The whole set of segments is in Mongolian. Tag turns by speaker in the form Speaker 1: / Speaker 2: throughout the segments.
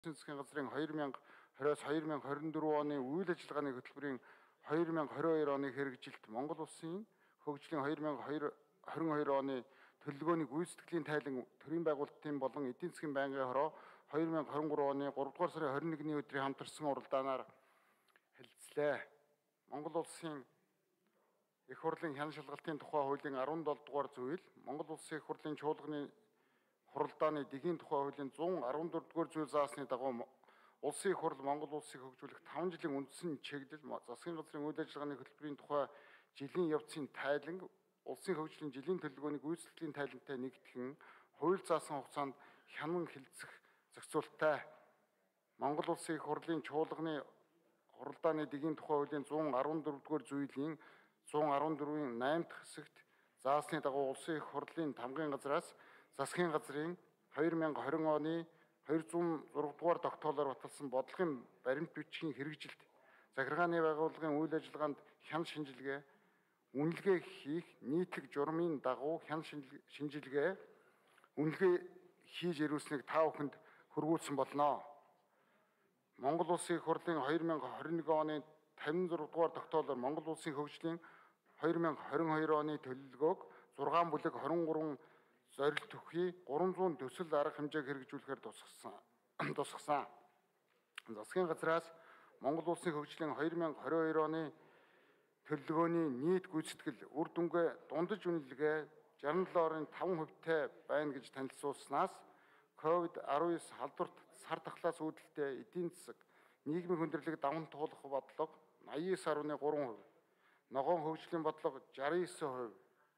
Speaker 1: засгийн газрын 2020-аас 2024 оны үйл ажиллагааны хөтөлбөрийн 2022 оны хэрэгжилт Монгол улсын хөгжлийн 2022 оны төлөвлөгөөний гүйцэтгэлийн тайлан төрийн байгуулалтын болон эдийн засгийн байнгын хороо 2023 оны 3 дугаар сарын 21-ний өдрийн хамтарсан уралдаанаар хэлэлцлээ. Монгол улсын их хурлын хян шалгалтын тухай хуулийн 17 дугаар зүйл, Монгол улсын их хурлын чуулганы хуралдааны дэгийн тухай хуулийн 114 дугаар зүйл заасны дагуу улсын их хурл Монгол улсыг хөгжүүлэх 5 жилийн үндсэн чиглэл засгийн газрын үйл ажиллагааны хөтөлбөрийн тухай жилийн явцын тайлан улсын хөгжлийн жилийн төлөвлөгөөний гүйцэтгэлийн тайлантай нэгтгэн хууль заасан хугацаанд хянан хэлэлцэх зохицуулттай. Монгол улсын их хурлын чуулганы хуралдааны дэгийн тухай хуулийн 114 дугаар зүйлийн 114-ийн 8 дахь хэсэгт заасны дагуу улсын их хурлын тамгын газраас засгийн газрын 2020 оны 206 дугаар тогтоолоор баталсан бодлогын баримт бичгийн хэрэгжилт, захиргааны байгууллагын үйл ажиллагаанд хян шинжилгээ, үнэлгээ хийх нийтлэг журмын дагуу хян шинжилгээ, үнэлгээ хийж ирүүлснийг та бүхэнд хүргүүлсэн болно. Монгол улсын их хурлын 2021 оны 56 дугаар тогтоолоор Монгол улсын хөгжлийн 2022 оны төлөвлөгөөг 6 бүлэг 23 зорилт төвхий 300 төсөл арга хэмжээг хэрэгжүүлэхээр тусгасан. Засгийн газраас Монгол улсын хөгжлийн 2022 оны төлөвлөгөөний нийт гүйцэтгэл үр дүнгээ дундаж үнэлгээ 67.5%-тай байна гэж танилцуулснаас COVID-19 халдварт сар тахлаас үүдэлтэй эдийн засаг, нийгмийн хүндрэлийг даван туулах бодлого 89.3%, ногоон хөгжлийн бодлого 69%,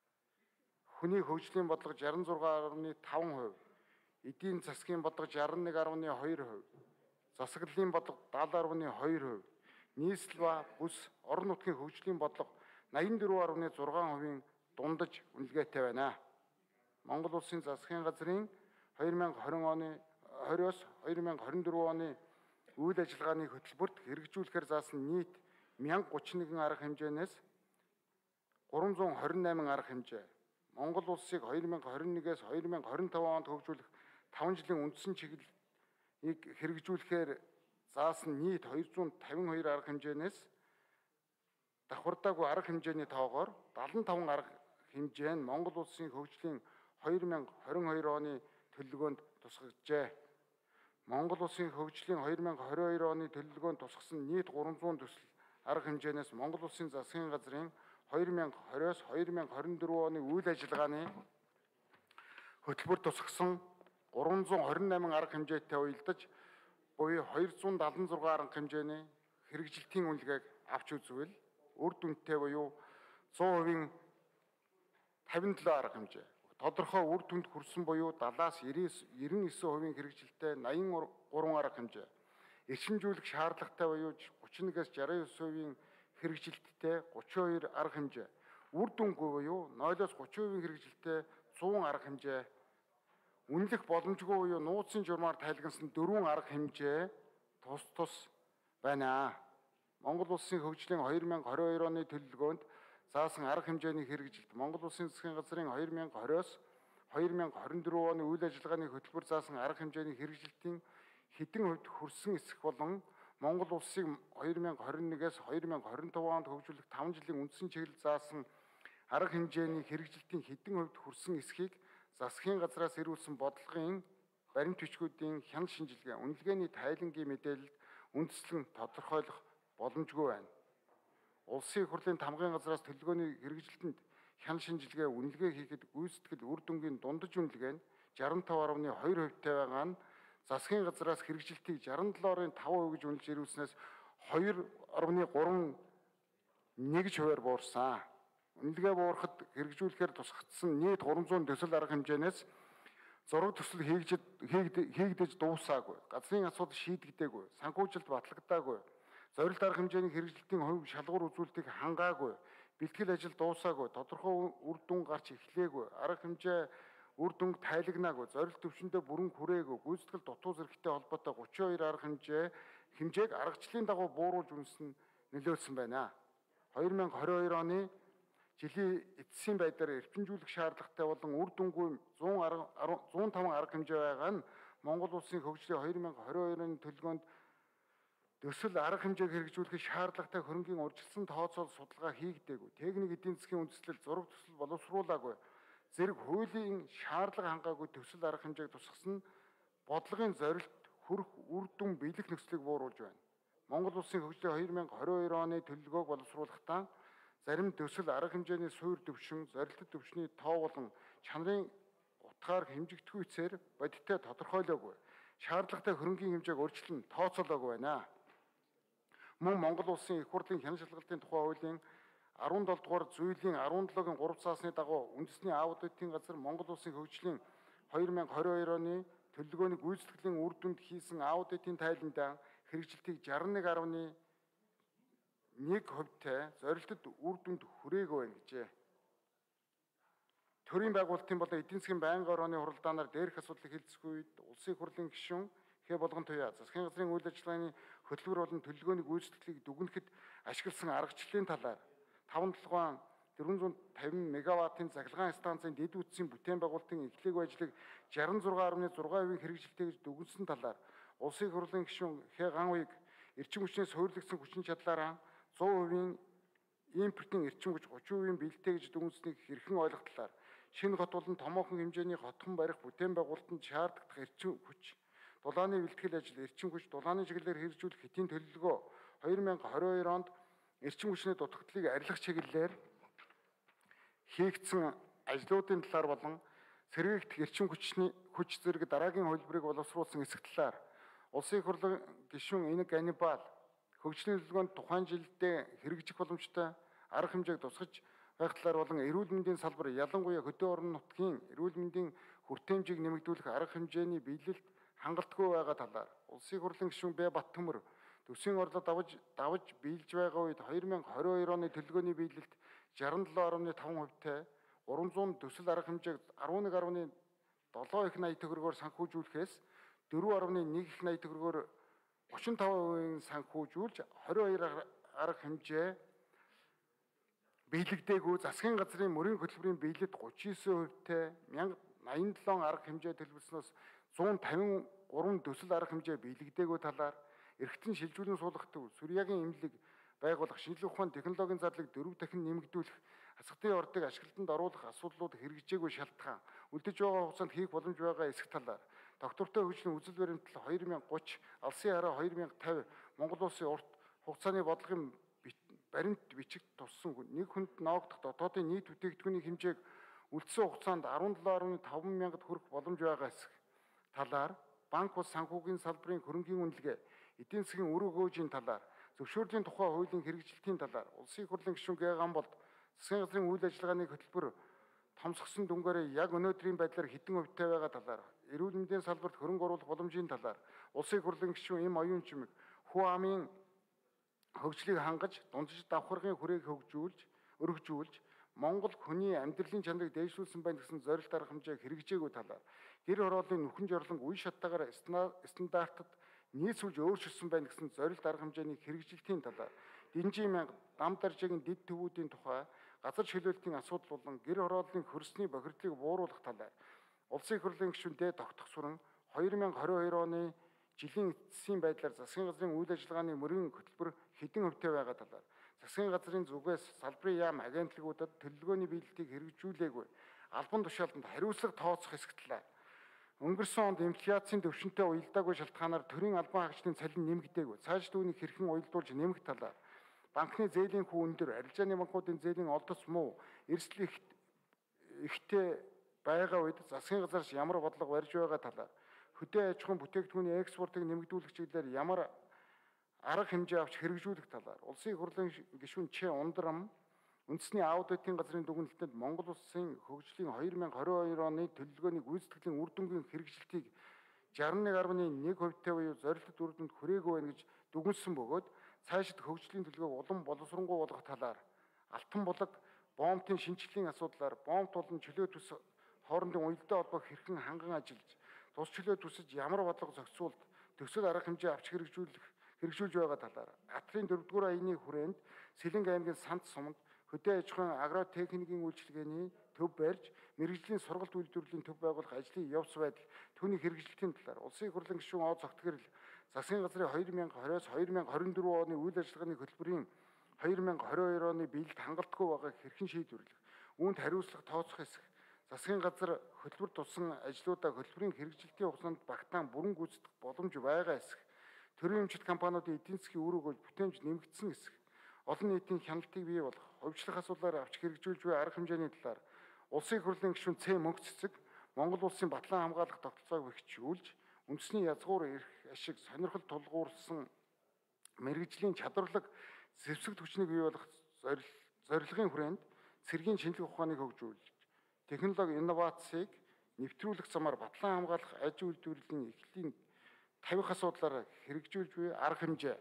Speaker 1: хүний хөгжлийн бодлого 66.5%, эдийн засгийн бодлого 61.2%, засаглалын бодлого 70.2%, нийслэл ба бүс орон нутгийн хөгжлийн бодлого 84.6%-ийн дундаж үнэлгээтэй байна. Монгол улсын засгийн газрын 2020 оны 20-оос 2024 оны үйл ажиллагааны хөтөлбөрт хэрэгжүүлэхээр заасан нийт 1031 арга хэмжээнээс 328 арга хэмжээ, Монгол улсыг 2021-ээс 2025 онд хөгжүүлэх 5 жилийн үндсэн чиглэлийг хэрэгжүүлэхээр заасан нийт 252 арга хэмжээнээс давхардаагүй арга хэмжээний тоогоор 75 арга хэмжээ нь Монгол улсын хөгжлийн 2022 оны төлөвлөгөөнд тусгажээ. Монгол улсын хөгжлийн 2022 оны төлөвлөгөөнд тусгасан нийт 300 төсөл арга хэмжээнээс Монгол улсын засгийн газрын 2020-оос 2024 оны үйл ажиллагааны хөтөлбөр тусгасан 328 арга хэмжээтэй уялдаж буюу 276 арга хэмжээний хэрэгжилтийн үнэлгээг авч үзвэл үр дүнтэй буюу 100% 57 арга хэмжээ. Тодорхой үр дүнд хүрсэн буюу 70-аас 99% хэрэгжилттэй 83 арга хэмжээ. Эрчимжүүлэх шаардлагатай буюу 31-ээс 69% хэрэгжилттэй 32 арга хэмжээ. Үр дүнгүй буюу 0-оос 30% хэрэгжилттэй 100 арга хэмжээ. Үнэлэх боломжгүй буюу нууцын журмаар тайлгансан 4 арга хэмжээ тус байна. Монгол улсын хөгжлийн 2022 оны төлөвлөгөөнд заасан арга хэмжээний хэрэгжилт Монгол улсын засгийн газрын 2020-оос 2024 оны үйл ажиллагааны хөтөлбөр заасан арга хэмжээний хэрэгжилтийн хэдэн хувьд хүрсэн эсэх болон Монгол улсыг 2021-ээс 2025 онд хөгжүүлэх 5 жилийн үндсэн чиглэл заасан арга хэмжээний хэрэгжилтийн хэдэн хувьд хүрсэн эсхийг засгийн газраас ирүүлсэн бодлогын баримт бичгүүдийн хян шинжилгээ, үнэлгээний тайлангийн мэдээлэлд үндэслэн тодорхойлох боломжгүй байна. Улсын их хурлын тамгын газраас төлөвлөгөөний хэрэгжилтэнд хян шинжилгээ, үнэлгээ хийхэд гүйцэтгэл үр дүнгийн дундаж үнэлгээ нь 65.2%-тай байгаа нь засгийн газраас хэрэгжилтийг 67.5% гэж үнэлж ирүүлснээс 2.3% буурсан. Үнэлгээ буурахад хэрэгжүүлэхээр тусгагдсан нийт 300 төсөл арга хэмжээнээс зураг төсөл хийгдэж дуусаагүй, газрын асуудал шийдэгдээгүй, санхүүжилт батлагдаагүй, зорилт арга хэмжээний хэрэгжилтийн хувь шалгуур үзүүлэлтийг хангаагүй, бэлтгэл ажил дуусаагүй, тодорхой үр дүн гарч эхлээгүй, арга хэмжээ үр дүнг тайлагнаагүй, зорилт төвшөндөө бүрэн хүрээгүй, гүйцэтгэл дутуу зэрэгтэй холбоотой 32 арга хэмжээг аргачлалын дагуу бууруулж үнэлсэн нөлөөлсөн байна. 2022 оны жилийн эцсийн байдлаар эрчимжүүлэх шаардлагатай болон үр дүнгүй 105 арга хэмжээ байгаа нь Монгол улсын хөгжлийн 2022 оны төлөвлөгөөнд төсөл арга хэмжээг хэрэгжүүлэх шаардлагатай хөрөнгийн урьдчилсан тооцоол судалгаа хийгдээгүй. Техник эдийн засгийн үндэслэл зураг төсөл боловсруулаагүй. Зэрэг хуулийн шаардлага хангаагүй төсөл арга хэмжээг тусгасан бодлогын зорилт хүрэх үр дүн биелэх нөхцөлийг бууруулж байна. Монгол улсын хөгжлийн 2022 оны төлөвлөгөөг боловсруулахдаа зарим төсөл арга хэмжээний суурь төвшин, зорилттой төвшний тоо болон чанарын утгаар хэмжигдэхүйцээр бодиттой тодорхойлоогүй. Шаардлагатай хөрөнгийн хэмжээг өөрчлөн тооцоолоогүй байна. Мөн Монгол улсын их хурлын хянах шалгалтын тухай хуулийн 17 дугаар зүйлийн 17-гийн 3 цаасны дагуу үндэсний аудитын газар Монгол улсын хөгжлийн 2022 оны төлөвлөгөөний гүйцэтгэлийн үр дүнд хийсэн аудитын тайландаа хэрэгжилтийг 61.1%-тай зорилтод үр дүнд хүрээгүй байна гэжээ. Төрийн байгуулалтын болон эдийн засгийн байнгын орооны хуралдаанаар дээрх асуудлыг хэлцэх үед улсын их хурлын гишүүн Х болгон туяа засгийн газрын үйл ажиллагааны хөтөлбөр болон төлөвлөгөөний гүйцэтгэлийг дүгнэхэд ашигласан аргачлалын талаар 450 мегаваттын цахилгаан станцын дэд үтсийн бүтээн байгуулалтын эхлээгүй ажлыг 66.6% хэрэгжилтэй гэж дүгнсэн талаар улсын их хурлын гишүүн Х Ганвыг эрчим хүчнээс суурилсан хүчин чадлаараа 100% импортын эрчим хүч 30% бэлтээ гэж дүгнсэнийг хэрхэн ойлгох талаар шинэ хот болон томоохон хэмжээний хотхон барих бүтээн байгуулалтанд шаардлагатай эрчим хүч дулааны бэлтгэл ажил эрчим хүч дулааны чиглэлээр хэрэгжүүлэх хэдийн төлөвлөгөө 2022 онд эрчим хүчний дутагдлыг арилгах чиглэлээр хийгдсэн ажлуудын талаар болон сэргээгдэх эрчим хүч зэрэг дараагийн хөлбөрийг боловсруулсан эсэх талаар улсын их хурлын гишүүн Инэг Ганнибал хөгжлийн төлөвлөгөөнд тухайн жилдээ хэрэгжих боломжтой арга хэмжээг тусгаж байх талаар болон эрүүл мэндийн салбар ялангуяа хөдөө орон нутгийн эрүүл мэндийн хүртээмжийг нэмэгдүүлэх арга хэмжээний биелэлд хангалтгүй байгаа талаар улсын их хурлын гишүүн Б Баттөмөр төсвийн орлого давж биелж байгаа үед 2022 оны төлөвлөгөөний биелэлд 67.5%-тай 300 төсөл арга хэмжээг 11.7 их 80 төгрөгөөр санхүүжүүлэхээс 4.1 их 80 төгрөгөөр 35% санхүүжүүлж 22 арга хэмжээ биелэгдээгүй засгийн газрын мөрийн хөтөлбөрийн биелэлд 39%-тай 1087 арга хэмжээ төлөвлөснөөс 153 төсөл арга хэмжээ биелэгдээгүй талаар эргэтэн шилжүүлэн суулгах төв Сүрьягийн эмнэлэг байгуулах шинжлэх ухааны технологийн зарлыг 4 дахин нэмэгдүүлэх хасгатын ордыг ашиглалтанд оруулах асуудлууд хэрэгжээгүй шалтгаан үлдэж байгаа хугацаанд хийх боломж байгаа эсэх талаар доктортой хөгжлийн үзэл баримтлал 2030 алсын хараа 2050 Монгол улсын урт хугацааны бодлогын баримт бичигт туссан нэг хүнд ноогдох дотоодын нийт бүтээгдэхүүний хэмжээг үлдсэн хугацаанд 17.5 мянгад хүрэх боломж байгаа эсэх талаар банк бус санхүүгийн салбарын хөрөнгийн үнэлгээ эдийн засгийн үр өгөөжийн талаар зөвшөөрлийн тухай хуулийн хэрэгжилтийн талаар улсын их хурлын гишүүн Г Гамболд засгийн газрын үйл ажиллагааны хөтөлбөр томсгосон дүнгээр яг өнөөдрийн байдлаар хэдэн хувьтай байгаа талаар эрүүл мэндийн салбарт хөрөнгө оруулах боломжийн талаар улсын их хурлын гишүүн Им Оюун Чимэг хүү амын хөгжлийг хангаж дундаж давхаргын хүрээг өргөжүүлж Монгол хүний амьдралын чанарыг дээшлүүлсэн байна гэсэн зорилт арга хэмжээг хэрэгжээгүй талаар гэр хорооллын нүхэн жорлон үе шаттайгаар стандартад нийцүүлж өөрчилсөн байна гэсэн зорилт арга хэмжээний хэрэгжилтийн талаар Динжин мянга дам даржаагийн дэд төвүүдийн тухай газар чөлөөлтийн асуудал болон гэр хорооллын хөрсний бохирдлыг бууруулах талаар улсын их хурлын гишүүндээ тогтох суран 2022 оны жилийн эцсийн байдлаар засгийн газрын үйл ажиллагааны мөрийн хөтөлбөр хэдэн хувьтай байгаа талаар засгийн газрын зүгээс салбарын яам агентлагуудад төлөвлөгөөний биелэлтийг хэрэгжүүлээгүй албан тушаалтанд хариуцлага тооцох хэсэг талаар өнгөрсөн онд инфляцийн төвшөнтэй уялдаагүй шалтгаанаар төрийн албан хаагчдын цалин нэмэгдээгүй цааш түүнийг хэрхэн уялдуулж нэмэх талаар банкны зээлийн хүү өндөр арилжааны банкуудын зээлийн олдоц муу эрсдэл ихтэй байгаа үед засгийн газраас ямар бодлого барьж байгаа талаар хөдөө аж ахуйн бүтээгдэхүүний экспортыг нэмэгдүүлэх чиглэлээр ямар арга хэмжээ авч хэрэгжүүлэх талаар улсын их хурлын гишүүн Ч Ундрам үндэсний аудитын газрын дүгнэлтэнд Монгол улсын хөгжлийн 2022 оны төлөвлөгөөний гүйцэтгэлийн үр дүнгийн хэрэгжилтийг 61.1%-тай буюу зорилттой үр дүнд хүрээгүй байна гэж дүгнсэн бөгөөд цаашид хөгжлийн төлөвлөгөөг улам боловсронгуй болгох талаар алтан булаг боомтын шинжилгээний асуудлаар боомт болон чөлөө төс хоорондын уялдаа холбоог хэрхэн ханган ажиллаж тус чөлөө төсөж ямар бодлого зохицуулт төсөл арга хэмжээ авч хэрэгжүүлж байгаа талаар Атрын 4-р аяны хүрээнд Сэлэнг аймгийн Санд суманд хөдөө аж ахуйн агротехникийн үйлчилгээний төв барьж, мэрэгжлийн сургалт үйлдвэрлэлийн төв байгуулах ажлыг явуулж байдал, түүний хэрэгжилтийн талаар улсын их хурлын гишүүн О Цогтгэрэл засгийн газрын 2020-с 2024 оны үйл ажиллагааны хөтөлбөрийн 2022 оны биелэлд хангалтгүй байгааг хэрхэн шийдвэрлэх, үүнд хариуцлага тооцох хэсэг, засгийн газар хөтөлбөр тулсан ажлуудаа хөтөлбөрийн хэрэгжилтийн хугацаанд багтаан бүрэн гүйцэтгэх боломж байгаа хэсэг, төрийн өмчит компаниудын эдийн засгийн үр өгөөж бүтээмж нэмэгдсэн хэсэг, олон нийтийн хяналтыг бий болгох, хувьчлах асуудлаар авч хэрэгжүүлж буй арга хэмжээний талаар улсын их хурлын гишүүн Ц Мөнх цэцэг Монгол улсын батлан хамгаалах тогтолцоог бэхжүүлж, үндэсний язгуур эрх ашиг сонирхол тулгуурсан мэрэгжлийн чадварлаг зэвсэгт хүчнийг бий болгох зорилгын хүрээнд цэргийн шинжилгээ ухааныг хөгжүүлж, технологи инновацийг нэвтрүүлэх замаар батлан хамгаалах аж үйлдвэрлэлийн эхлэлийн тавих асуудлаар хэрэгжүүлж буй арга хэмжээ,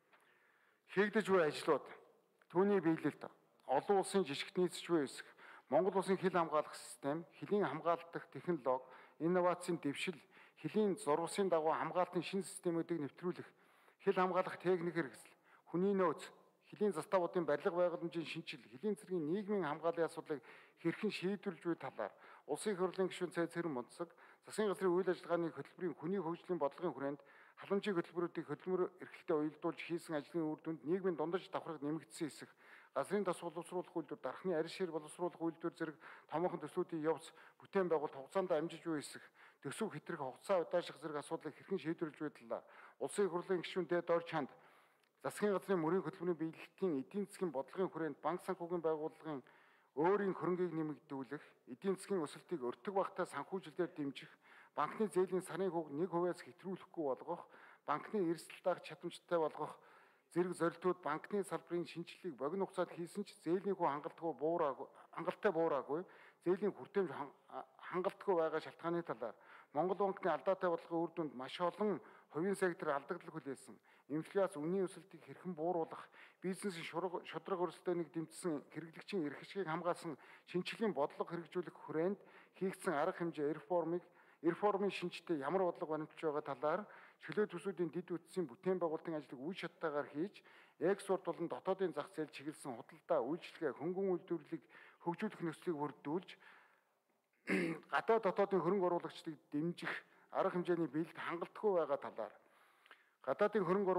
Speaker 1: хийгдэж буй ажлууд, түүний биелэлд олон улсын жишгт нийцэж буй хэсэг, Монгол улсын хил хамгаалах систем, хилийн хамгаалах технологи, инновацийн дэвшил, хилийн зурвасын дагуу хамгаалтын шинэ системүүдийг нэвтрүүлэх, хил хамгаалах техник хэрэгсэл, хүний нөөц, хилийн заставуудын барилга байгууламжийн шинжил, хилийн цэргийн нийгмийн хамгааллын асуудлыг хэрхэн шийдвэрлэж буй талаар улсын их хурлын гишүүн Цай Цэрэн Мунцаг засгийн газрын үйл ажиллагааны хөтөлбөрийн хүний хөгжлийн бодлогын хүрээнд халамжийн хөтөлбөрүүдийг хөдөлмөр эрхлэлтэд уялдуулж хийсэн ажлын үр дүнд нийгмийн дундаж давхарга нэмэгдсэн хэсэг, газрын тос боловсруулах үйлдвэр, дархны арьс шир боловсруулах үйлдвэр зэрэг томоохон төслүүдийн явц бүтээн байгуулалт хугацаанд амжиж буй хэсэг, төсөв хэтрэх хугацаа удаашрах зэрэг асуудлыг хэрхэн шийдвэрлэж буй талаар улсын их хурлын гишүүн Д Дор Чанд засгийн газрын мөрийн хөтөлбөрийн биелэлтийн эдийн засгийн бодлогын хүрээнд банк санхүүгийн байгууллагын өөрийн хөрөнгийг нэмэгдүүлэх, эдийн засгийн өсөлтийг өртөг багтаа санхүүжилтээр дэмжих, банкны зээлийн сарын хүүг 1% хэтрүүлэхгүй болгох, банкны эрсдэл даах чадамжтай болгох зэрэг зорилтууд банкны салбарын шинжилгээг богино хугацаанд хийсэн ч зээлийн хүү хангалттай буураагүй, зээлийн хүртээмж хангалтгүй байгаа шалтгааны талаар Монгол банкны алдаатай бодлогын үр дүнд маш олон хувийн сектор алдагдал хүлээсэн, инфляц үнийн өсөлтийг хэрхэн бууруулах, бизнесийн шудраг өрсөлдөөнийг дэмжсэн хэрэглэгчийн эрх ашигыг хамгаалсан шинжилгээний бодлого хэрэгжүүлэх хүрээнд хийгдсэн арга хэмжээ реформын шинжтэй ямар бодлого баримтж байгаа талаар чөлөө төсвүүдийн дэд үтсийн бүтээн байгуулалтын ажлыг үе шаттайгаар хийж, экспорт болон дотоодын зах зээл чиглэсэн худалдаа, үйлчлэгээ, хөнгөн үйлдвэрлэлийг хөгжүүлэх нөхцөлийг бүрдүүлж, гадаад дотоодын хөрөнгө оруулагчдыг дэмжих арга хэмжээний биелэлд хангалтгүй байгаа талаар гадаадын хөрөнгө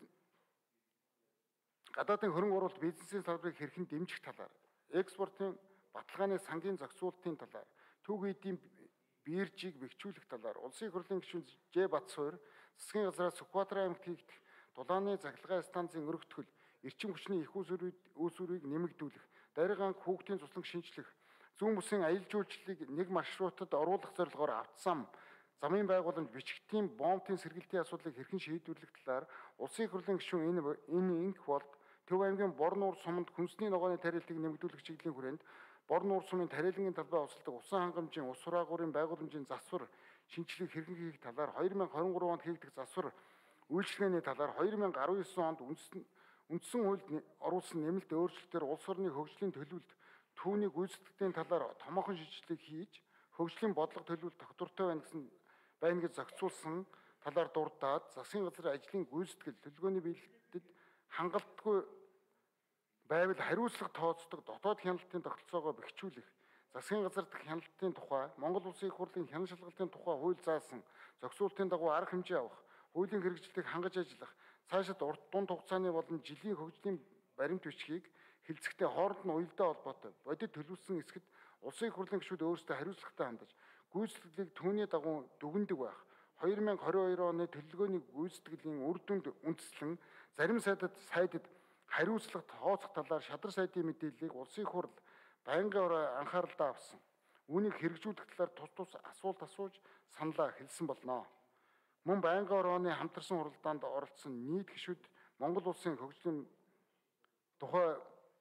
Speaker 1: оруулалт бизнесийн салбарыг хэрхэн дэмжих талаар, экспортын баталгааны сангийн зохицуулалтын талаар, түүх эдийн биержийг бэхжүүлэх талаар улсын их хурлын гишүүн Ж Батсуур засгийн газраас Сүхбаатар аймагт хийгдэх дулааны цахилгаан станцын өргөтгөл, эрчим хүчний их үүсвэрийг нэмэгдүүлэх, даригаан хүүхдийн тусланг шинжлэх, зүүн бүсийн аялал жуулчлалыг нэг маршрутад оруулах зорилгоор автозам, замын байгууламж, бичигтийн бомбын сэргээлтийн асуудлыг хэрхэн шийдвэрлэх талаар улсын их хурлын гишүүн энэ инх болд Төв аймгийн Бор нуур суманд хүнсний ногооны тариалтыг нэмэгдүүлэх чиглэлийн хүрээнд Бор нуур сумын тариалангийн талбай усалдаг усан хангамжийн ус сураагуурын байгууламжийн засвар шинжилгээг хэрхэн хийх талаар 2023 онд хийгдэх засвар үйлчлэгээний талаар 2019 онд үндсэн хуульд оруулсан нэмэлт өөрчлөлтөөр улс орны хөгжлийн төлөвлөлт түүнийг гүйцэтгэлийн талаар томоохон шийдвэрлэлийг хийж хөгжлийн бодлого төлөвлөлт тогтвортой байна гэж зохицуулсан талаар дурдаад засгийн газрын ажлын гүйцэтгэл төлөвлөгөөний биелэлтэд хангалтгүй байвал хариуцлага тооцдог дотоод хяналтын тогтолцоогоо бэхжүүлэх, засгийн газар дахь хяналтын тухай Монгол Улсын их хурлын хяналт шалгалтын тухай хууль заасан зохицуултын дагуу арга хэмжээ авах, хуулийн хэрэгжилтийг хангаж ажиллах, цаашид урт дунд хугацааны болон жилийн хөгжлийн баримт бичгийг хэлцэхдээ хооронд нь уялдаа холбоотой бодит төлөвлөсөн хэсэгт улсын их хурлын гишүүд өөрсдөө хариуцлагатай хандаж гүйцэтгэлийг түүний дагуу дүгндэг байх. 2022 оны төлөвлөгөөний гүйцэтгэлийн үр дүнд үндэслэн зарим сайдад хариуцлага тооцох талаар шадар сайдын мэдээллийг улсын их хурл байнгын анхааралдаа авсан. Үүнийг хэрэгжүүлэх талаар тус асуулт асууж саналаа хэлсэн болно. Мөн байнгын орооны хамтарсан хуралдаанд оролцсон нийт гишүүд Монгол улсын хөгжлийн тухай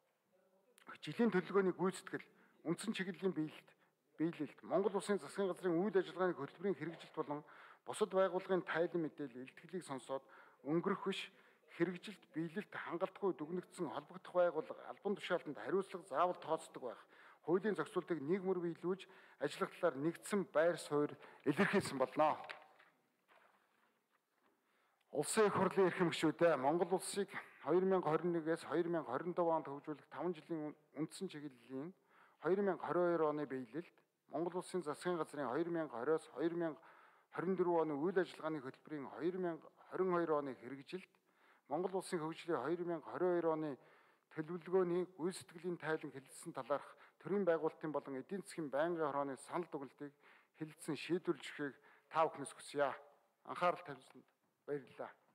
Speaker 1: жилийн төлөвлөгөөний гүйцэтгэл, үндсэн чиглэлийн биелэлт, Монгол улсын засгийн газрын үйл ажиллагааны хөтөлбөрийн хэрэгжилт болон бусад байгууллагын тайлан мэдээлэл, илтгэлийг сонсоод өнгөрөх биш хэрэгжилт, биелэлт хангалтгүй дүгнэгдсэн холбогдох байгууллага албан тушаалтанд хариуцлага заавал тооцдог байх. Хуулийн зохицуултыг нийгмөр биелүүлж ажиллах талаар нэгдсэн байр суурь илэрхийлсэн болно. Улсын их хурлын эрхэм гишүүдээ Монгол улсыг 2021-с 2025 онд хөгжүүлэх 5 жилийн үндсэн чиглэлийн 2022 оны биелэлд Монгол Улсын засгийн газрын 2020-оос 2024 оны үйл ажиллагааны хөтөлбөрийн 2022 оны хэрэгжилт, Монгол Улсын хөгжлийн 2022 оны төлөвлөгөөний гүйцэтгэлийн тайлан хэлэлцсэн талаарх төрийн байгуулалтын болон эдийн засгийн байнгын хорооны санал дүгнэлтийг хэлэлцэн шийдвэрлэжихийг та бүхнээс хүсье. Анхаарал тавьсанд баярлалаа.